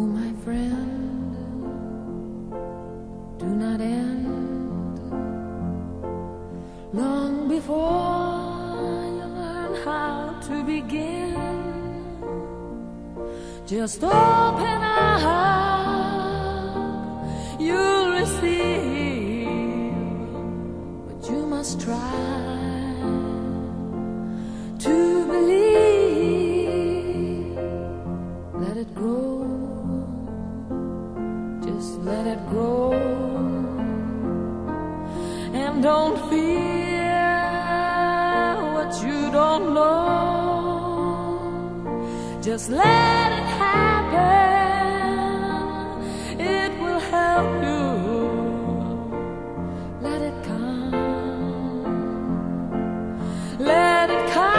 my friend, do not end long before you learn how to begin. Just open up, you'll receive, but you must try to believe. Let it grow, just let it grow, and don't fear what you don't know. Just let it happen, it will help you. Let it come, let it come.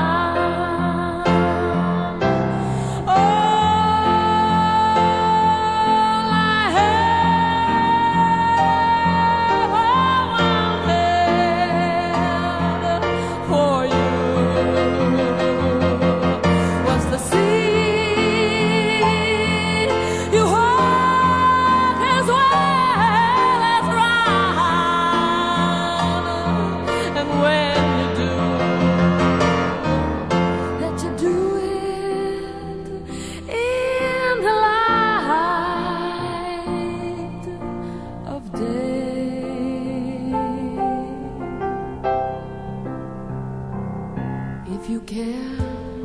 If you care,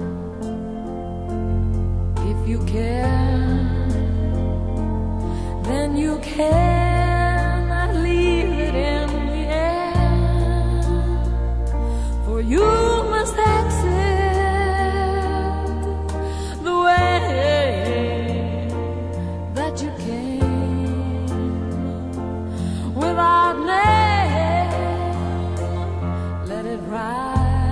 if you care, then you cannot leave it in the air, for you must accept the way that you came, without name. Let it rise,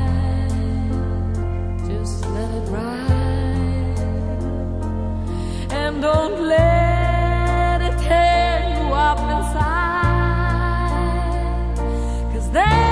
let it ride, and don't let it tear you up inside, 'cause